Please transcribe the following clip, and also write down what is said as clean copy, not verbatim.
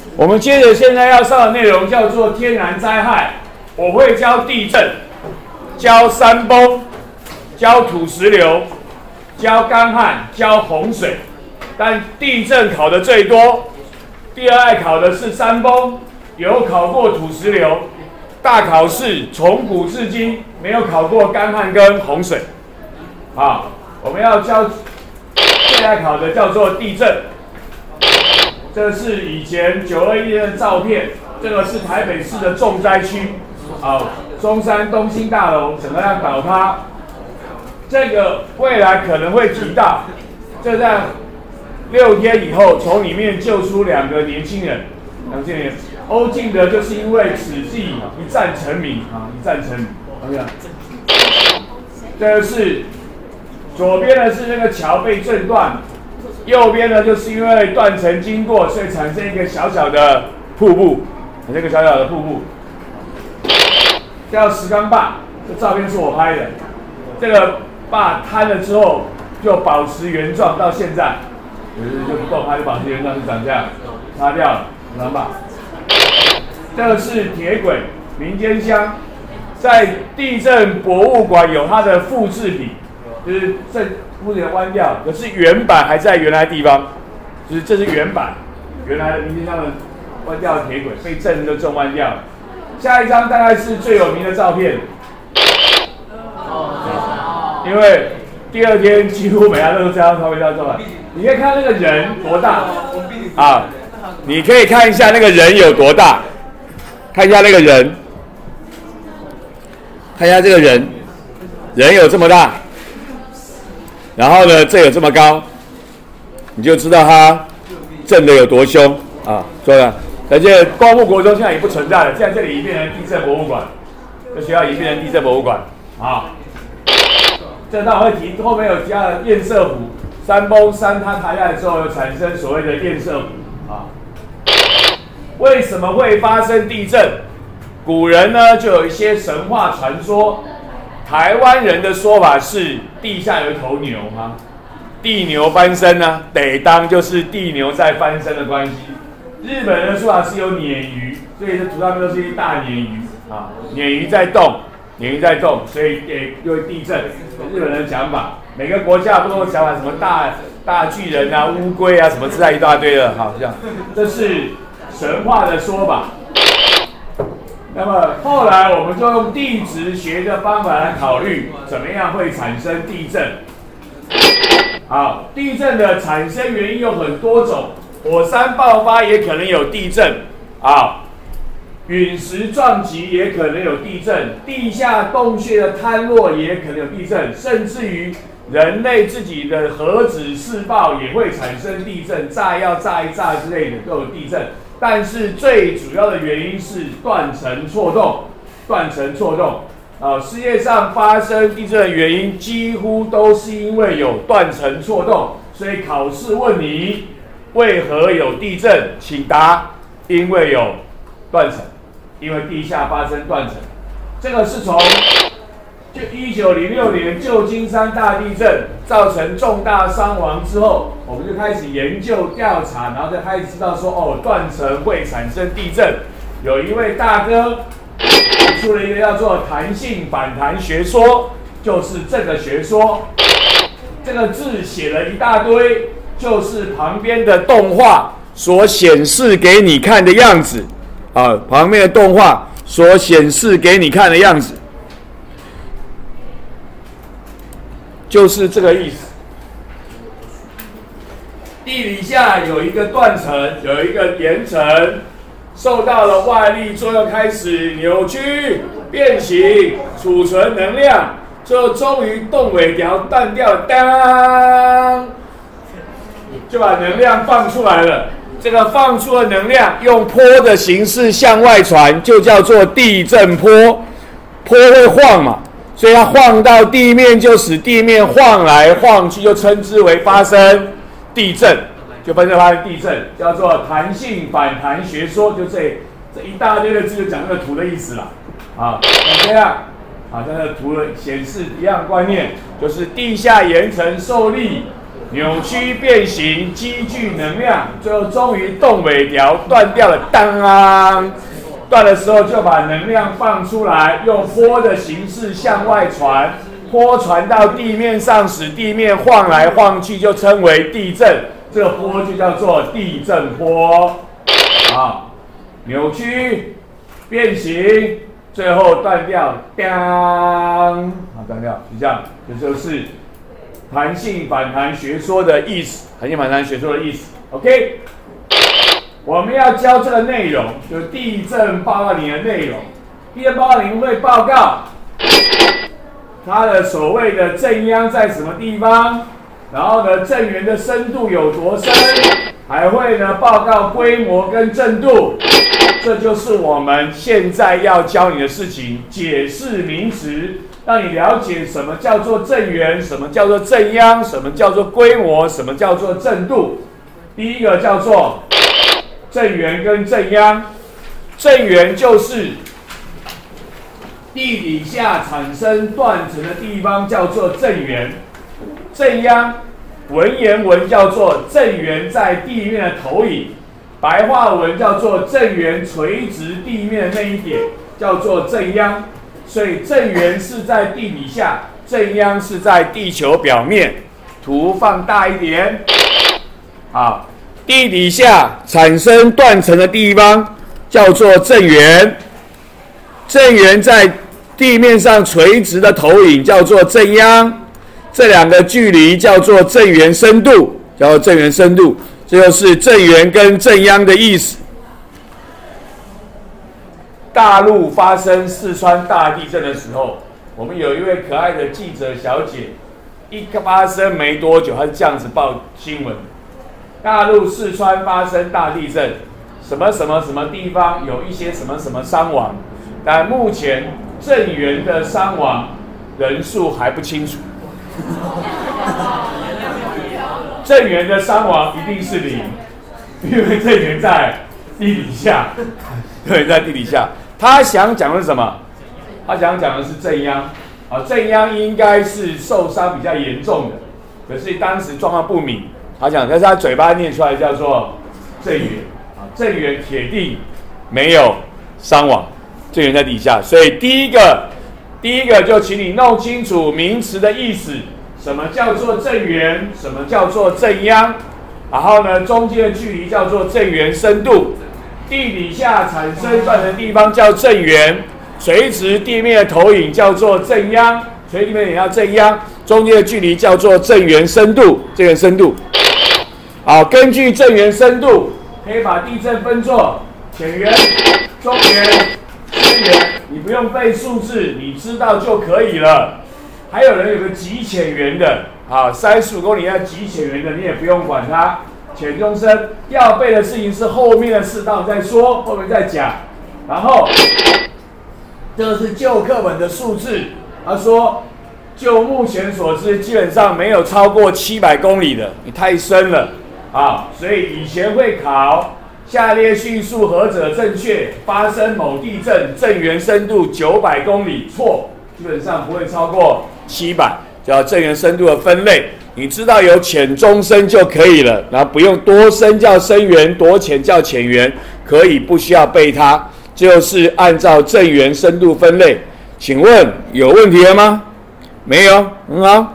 我们接着现在要上的内容叫做天然灾害，我会教地震，教山崩，教土石流，教干旱，教洪水。但地震考的最多，第二爱考的是山崩，有考过土石流。大考试从古至今没有考过干旱跟洪水。啊，我们要教最爱考的叫做地震。这是以前921的照片，这个是台北市的重灾区，中山东兴大楼整个要倒塌，这个未来可能会提到，这在6天以后从里面救出2个年轻人，欧进德就是因为此计一战成名一战成名。这个是左边的是那个桥被震断。右边呢，就是因为断层经过，所以产生一个小小的瀑布，这个小小的瀑布叫石冈坝。这照片是我拍的，这个坝坍了之后就保持原状到现在，就不够，它就保持原状，就长这样，擦掉了石冈坝。这个是铁轨民间乡，在地震博物馆有它的复制品，就是有点弯掉，可是原版还在原来的地方，就是这是原版，原来的民间乡的弯掉的铁轨被震就震弯掉了。下一张大概是最有名的照片，因为第二天几乎每家都这张照片照出来。你可以看那个人多大啊？你可以看一下那个人有多大，看一下那个人，看一下这个人，人有这么大。然后呢，这有这么高，你就知道它震的有多凶啊！对吧？而且光复国中现在也不存在了，现在这里已经变成地震博物馆，这学校已经变成地震博物馆啊。这当然会提，后面有提到的堰塞湖，山崩山塌塌下来之后，又产生所谓的堰塞湖啊。为什么会发生地震？古人呢就有一些神话传说。台湾人的说法是地下有一头牛地牛翻身呢，得当就是地牛在翻身的关系。日本人的说法是有鲶鱼，所以这图上面都是一大鲶鱼鲶鱼在动，所以也又地震。日本人的讲法，每个国家不同的讲法，什么大巨人乌龟什么之类一大堆的，这样，这是神话的说法。那么后来我们就用地质学的方法来考虑，怎么样会产生地震。好，地震的产生原因有很多种，火山爆发也可能有地震陨石撞击也可能有地震，地下洞穴的坍落也可能有地震，甚至于人类自己的核子试爆也会产生地震，炸药炸一炸之类的都有地震。但是最主要的原因是断层错动。世界上发生地震的原因几乎都是因为有断层错动，所以考试问你为何有地震，请答因为有断层，因为地下发生断层。这个是从1906年旧金山大地震造成重大伤亡之后，我们就开始研究调查，然后再开始知道说断层会产生地震。有一位大哥提出了一个叫做弹性反弹学说，就是这个学说。这个字写了一大堆，就是旁边的动画所显示给你看的样子旁边的动画所显示给你看的样子。就是这个意思。地底下有一个断层，有一个岩层，受到了外力作用，开始扭曲、变形、储存能量，最后终于动尾条断掉，当，就把能量放出来了。这个放出的能量用波的形式向外传，就叫做地震波。波会晃嘛？所以它晃到地面，就使地面晃来晃去，就称之为发生地震，就发生地震，叫做弹性反弹学说。就这一大堆的字，就讲这个图的意思了这样这个图显示一样观念，就是地下岩层受力扭曲变形，积聚能量，最后终于动尾条断掉了，当！断的时候就把能量放出来，用波的形式向外传，波传到地面上，使地面晃来晃去，就称为地震。这个波就叫做地震波。好，扭曲变形，最后断掉，当！好，断掉，就这样，这就是弹性反弹学说的意思。弹性反弹学说的意思 ，OK。我们要教这个内容，就是地震报告里的内容。地震报告里会报告它的所谓的震央在什么地方，然后呢，震源的深度有多深，还会呢报告规模跟震度。这就是我们现在要教你的事情，解释名词，让你了解什么叫做震源，什么叫做震央，什么叫做规模，什么叫做震度。第一个叫做震源跟震央。震源就是地底下产生断层的地方，叫做震源。震央文言文叫做震源在地面的投影，白话文叫做震源垂直地面的那一点，叫做震央。所以震源是在地底下，震央是在地球表面。图放大一点，好。地底下产生断层的地方叫做震源，震源在地面上垂直的投影叫做震央，这两个距离叫做震源深度，叫做震源深度，这就是震源跟震央的意思。大陆发生四川大地震的时候，我们有一位可爱的记者小姐，一发生没多久，她是这样子报新闻。大陆四川发生大地震，什么什么什么地方有一些什么什么伤亡，但目前震源的伤亡人数还不清楚。震源的伤亡一定是0，因为震源在地底下，对，在地底下。他想讲的是什么？他想讲的是震央。啊，震央应该是受伤比较严重的，可是当时状况不明。他讲，但是他嘴巴念出来叫做震源啊，震源铁定没有伤亡，震源在底下。所以第一个就请你弄清楚名词的意思，什么叫做震源，什么叫做震央，然后呢，中间的距离叫做震源深度，地底下产生断层的地方叫震源，垂直地面的投影叫做震央，垂直地面也叫震央，中间的距离叫做震源深度，震源深度。好，根据震源深度，可以把地震分作浅源、中源、深源。你不用背数字，你知道就可以了。还有人有个极浅源的，好，35公里要极浅源的，你也不用管它。浅中深要背的事情是后面的事，到再说，后面再讲。然后，这个是旧课本的数字，他说，就目前所知，基本上没有超过700公里的，你太深了。啊，所以以前会考下列叙述何者正确？发生某地震，震源深度900公里，错，基本上不会超过700，叫震源深度的分类。你知道有浅、中、深就可以了，然后不用多深叫深源，多浅叫浅源，可以不需要背它，就是按照震源深度分类。请问有问题了吗？没有，很好。